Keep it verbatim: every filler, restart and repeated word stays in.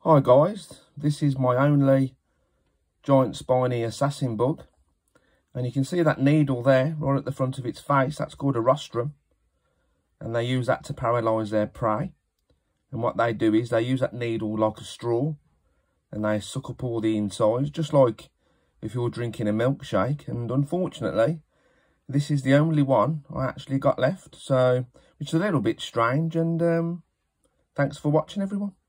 Hi guys, this is my only giant spiny assassin bug, and you can see that needle there right at the front of its face. That's called a rostrum, and they use that to paralyse their prey. And what they do is they use that needle like a straw and they suck up all the insides, just like if you're drinking a milkshake. And unfortunately this is the only one I actually got left, so which is a little bit strange. And um, thanks for watching everyone.